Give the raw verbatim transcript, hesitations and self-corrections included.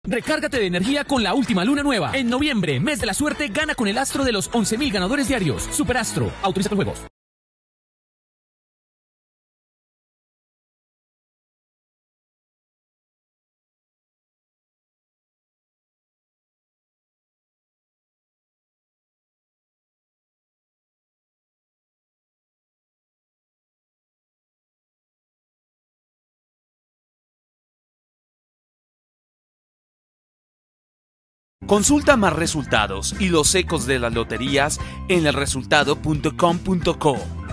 Recárgate de energía con la última luna nueva. En noviembre, mes de la suerte, gana con el astro de los once mil ganadores diarios. Superastro. Autoriza con juegos. Consulta más resultados y los ecos de las loterías en el resultado punto com punto co.